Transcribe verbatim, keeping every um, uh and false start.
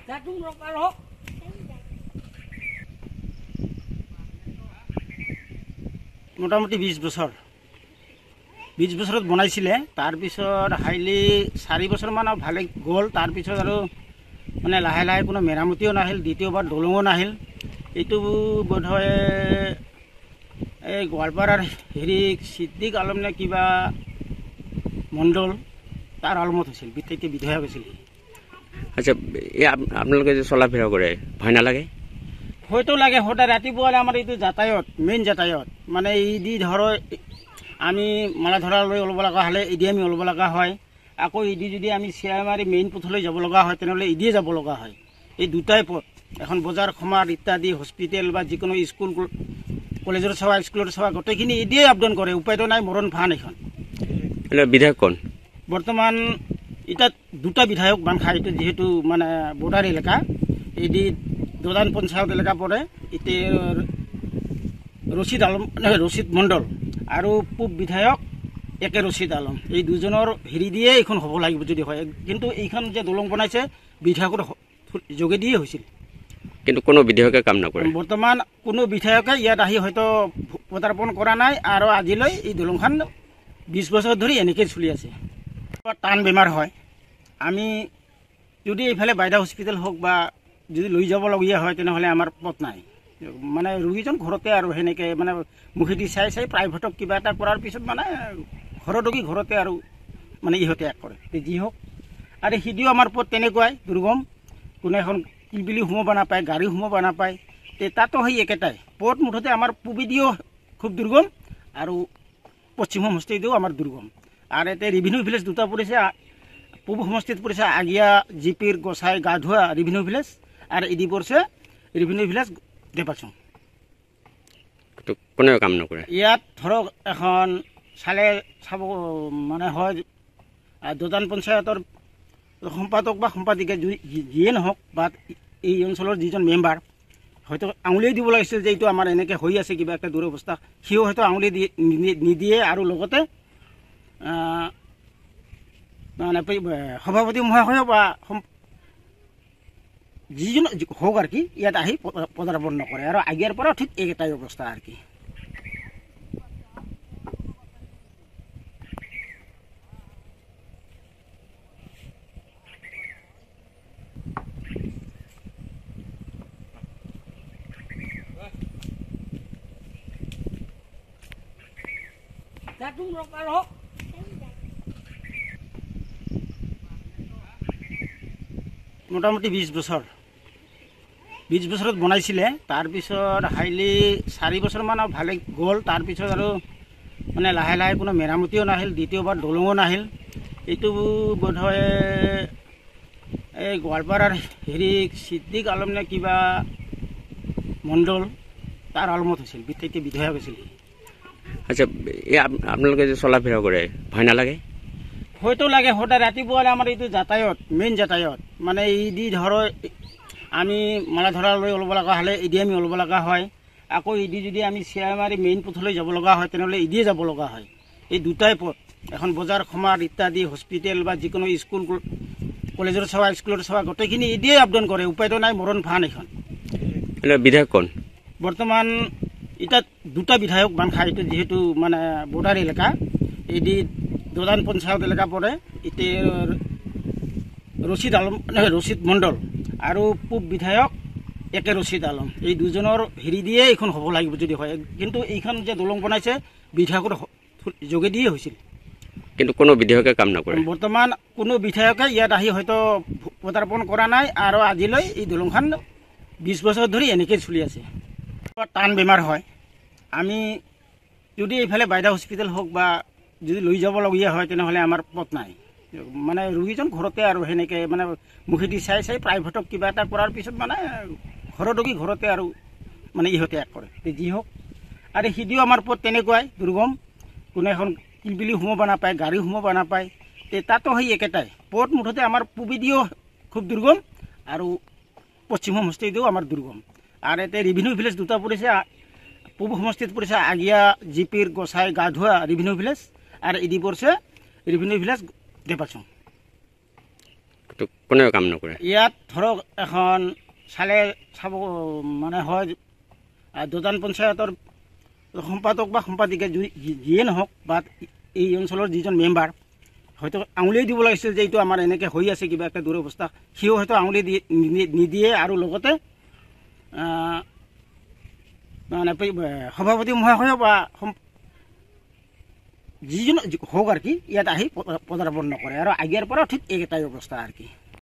মোটামুটি বিশ বছৰ বিশ বছৰত বনাইছিলে। তাৰপিছত হাইলি চাৰি বছৰমান ভালে গ'ল। তাৰপিছত আৰু মানে লাহে লাহে কোনো মেৰামতিও নাহিল, দ্বিতীয়বাৰ দলঙো নাহিল। এইটো বোধহয় এই গোৱালপাৰাৰ হেৰি সিদ্দিক আলম নে কিবা মণ্ডল তাৰ আলমত হৈছিল, তেতিয়া বিধায়ক হৈছিল। আচ্ছা, এই আপোনালোকে যে চলা ফিৰা কৰে ভয় নালাগে? হয়তো লাগে। সদায় ৰাতিপুৱা আমাৰ এইটো যাতায়ত, মেইন যাতায়ত মানে ইদি ধৰ আমি মালা ধৰালৈ ওলাব লগা হ'লে ইদি আমি ওলাব লগা হয়। আকৌ ইদি যদি আমি চিয়াই মাৰি মেইন পথলৈ যাব লগা হয় তেনেহ'লে ইদিয়ে যাব লগা হয়। এই দুটাই পথ, এখন বজাৰ সমাৰ ইত্যাদি হস্পিটেল বা যিকোনো স্কুল কলেজৰ সেৱা, স্কুলৰ সেৱা গোটেইখিনি ইদিয়ে আপ ডাউন কৰে। উপায়তো নাই, মৰণ ফান এখন। বিধায়ক কোন বৰ্তমান? এতিয়া দুটা বিধায়ক বান খায়। এইটো যিহেতু মানে বৰ্ডাৰ এলেকা, ইদি দোদান পঞ্চায়ত এলেকা পৰে। এতিয়া ৰচিদ আলম ৰচিদ মণ্ডল আৰু পূব বিধায়ক একে ৰচিদ আলম, এই দুজনৰ হেৰি দিয়ে এইখন হ'ব লাগিব যদি হয়। কিন্তু এইখন যে দলং বনাইছে বিধায়কৰ যোগেদিয়ে হৈছিল, কিন্তু কোনো বিধায়কে কাম নকৰে। বৰ্তমান কোনো বিধায়কে ইয়াত আহি হয়তো পদাৰ্পণ কৰা নাই। আৰু আজিলৈ এই দলংখন বিছ বছৰ ধৰি এনেকৈ চলি আছে। টান বেমাৰ হয়। আমি যদি এইফালে বাইদা হস্পিটেল হওক বা যদি লৈ যাবলগীয়া হয় তেনেহ'লে আমাৰ পথ নাই। মানে ৰোগীজন ঘৰতে আৰু সেনেকৈ মানে মুখেদি চাই চাই প্ৰাইভেটক কিবা এটা কৰাৰ পিছত মানে ঘৰৰ ৰোগী ঘৰতে আৰু মানে ইহঁতে এক কৰে যি হওক। আৰু সিদিও আমাৰ পথ তেনেকুৱাই দুৰ্গম, কোনো এখন কিলবিলি সোমাব নাপায়, গাড়ী সোমাব নাপায়। তে তাতো সেই একেটাই পথ। মুঠতে আমাৰ পূবেদিও খুব দুৰ্গম আৰু পশ্চিম সমষ্টিদিও আমাৰ দুৰ্গম। আৰু এতিয়া ৰেভিনিউ ভিলেজ দুটা পৰিছে। পূব সমষ্টিত পৰিছে আগিয়া জিপিৰ গোসাই গাধোৱা ৰেভিনিউ ভিলেজ, আৰু ইদি পৰিছে ৰেভিনিউ ভিলেজ দেপাচং। কোনেও কাম নকৰে ইয়াত। ধৰক এখন চালে চাব মানে হয় দোদান পঞ্চায়তৰ সম্পাদক বা সম্পাদিকা যিয়ে নহওক বা এই অঞ্চলৰ যিজন মেম্বাৰ হয়তো আঙুলিয়াই দিব লাগিছিল যে এইটো আমাৰ এনেকৈ হৈ আছে কিবা এটা দুৰৱস্থা, সিও হয়তো আঙুলি নিদিয়ে। আৰু লগতে মানে সভাপতি মহাশয় বা যিজন হওক আৰু কি ইয়াত আহি পদাৰ্পণ নকৰে। আৰু আগিয়াৰ পৰাও ঠিক একেটাই অৱস্থা আৰু কি। মোটামুটি বিশ বছৰ বিশ বছৰত বনাইছিলে। তাৰপিছত হাইলি চাৰি বছৰমান ভালে গ'ল। তাৰপিছত আৰু মানে লাহে লাহে কোনো মেৰামতিও নাহিল, দ্বিতীয়বাৰ দলঙো নাহিল। এইটো বোধহয় এই গোৱালপাৰাৰ হেৰি সিদ্দিক আলম নে কিবা মণ্ডল তাৰ আলমত হৈছিল, তেতিয়া বিধায়ক হৈছিল। আচ্ছা, এই আপোনালোকে যে চলা ফিৰা কৰে ভয় নালাগে? হয়তো লাগে। সদায় ৰাতিপুৱা আমাৰ এইটো যাতায়ত, মেইন যাতায়ত মানে ইদি ধৰ আমি মালা ধৰালৈ ওলাব লগা হ'লে ইদি আমি ওলাব লগা হয়। আকৌ ইদি যদি আমি চিয়াই মাৰি মেইন পথলৈ যাব লগা হয় তেনেহ'লে ইদিয়ে যাব লগা হয়। এই দুটাই পথ, এখন বজাৰ সমাৰ ইত্যাদি হস্পিটেল বা যিকোনো স্কুল কলেজৰ সেৱা, স্কুলৰ সেৱা গোটেইখিনি ইদিয়ে আপ ডাউন কৰে। উপায়তো নাই, মৰণ ফান এখন। বিধায়ক কোন? বৰ্তমান এতিয়া দুটা বিধায়ক বান খায়। এইটো যিহেতু মানে বৰ্ডাৰ এলেকা, ইদি দোদান পঞ্চায়ত এলেকা পৰে। এতিয়া ৰচিদ আলম ৰচিদ মণ্ডল আৰু পূব বিধায়ক একে ৰচিদ আলম, এই দুজনৰ হেৰি দিয়ে এইখন হ'ব লাগিব যদি হয়। কিন্তু এইখন যে দলং বনাইছে বিধায়কৰ যোগেদিয়ে হৈছিল, কিন্তু কোনো বিধায়কে কাম নকৰে। বৰ্তমান কোনো বিধায়কে ইয়াত আহি হয়তো পদাৰ্পণ কৰা নাই। আৰু আজিলৈ এই দলংখন বিছ বছৰ ধৰি এনেকৈ চলি আছে। টান বেমাৰ হয়। আমি যদি এইফালে বাইদা হস্পিটেল হওক বা যদি লৈ যাবলগীয়া হয় তেনেহ'লে আমাৰ পথ নাই। মানে ৰোগীজন ঘৰতে আৰু সেনেকৈ মানে মুখেদি চাই চাই প্ৰাইভেটক কিবা এটা কৰাৰ পিছত মানে ঘৰৰ ৰোগী ঘৰতে আৰু মানে ইহঁতে এক কৰে যি হওক। আৰু সিদিও আমাৰ পথ তেনেকুৱাই দুৰ্গম, কোনো এখন কিলবিলি সোমাব নাপায়, গাড়ী সোমাব নাপায়। তে তাতো সেই একেটাই পথ। মুঠতে আমাৰ পূবেদিও খুব দুৰ্গম আৰু পশ্চিম সমষ্টিদিও আমাৰ দুৰ্গম। আৰু এতিয়া ৰেভিনিউ ভিলেজ দুটা পৰিছে। পূব সমষ্টিত পৰিছে আগিয়া জিপিৰ গোসাই গাধোৱা ৰেভিনিউ ভিলেজ, আৰু ইদি পৰিছে ৰেভিনিউ ভিলেজ দেপাচং। তো কোনেও কাম নকৰে ইয়াত ধৰক এখন চালে চাব মানে হয় দুজন পঞ্চায়তৰ সম্পাদক বা সম্পাদিকা যিয়ে নহওক বা এই অঞ্চলৰ যিজন মেম্বাৰ হয়তো আঙুলিয়াই দিব লাগিছিল যে এইটো আমাৰ এনেকৈ হৈ আছে কিবা একটা দুৰৱস্থা সিও হয়তো আঙুলি দি নিদিয়ে আৰু লগতে মানে সভাপতি মহাশয় বা যিজন হওক আৰু কি ইয়াত আহি পদাৰ্পণ নকৰে আৰু আগেৰ পৰাও ঠিক একেটাই অৱস্থা আৰু কি